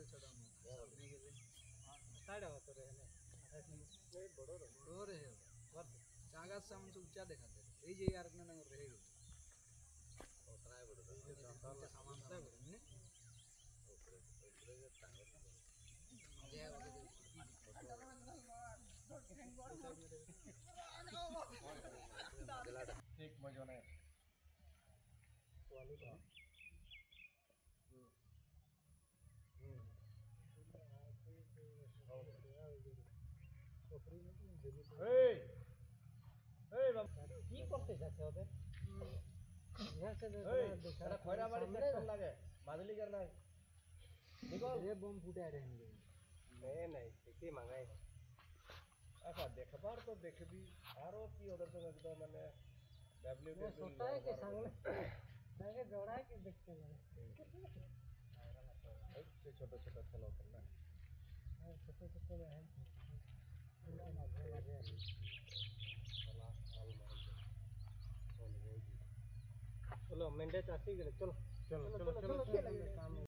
छोटा सामने के साइड हो तो रहे ना नहीं बड़ो रहे वर्ष चांगा से हम ऊंचा दिखाते ये जे यार ने नगर रहेगा उतना ही बड़ो सामान से ने ऊपर के टांगे जय एक मजा नहीं वाली का কি করতে যাচ্ছে ওদের খয়রা বাড়ি সেকশন লাগে মাদুলিকার নাই देखो ये बम फूटे रहेंगे नहीं नहीं ঠিকই মাগাই আচ্ছা দেখবার তো দেখবি আরো কি ওদের তো একদম মানে ডব্লিউ সোটায় के सामने তাকে জড়ায় के देखते মানে ছোট ছোট খেলো না ছোট ছোট है चलो मेंढे चासी चलो चलो चलो चलो काम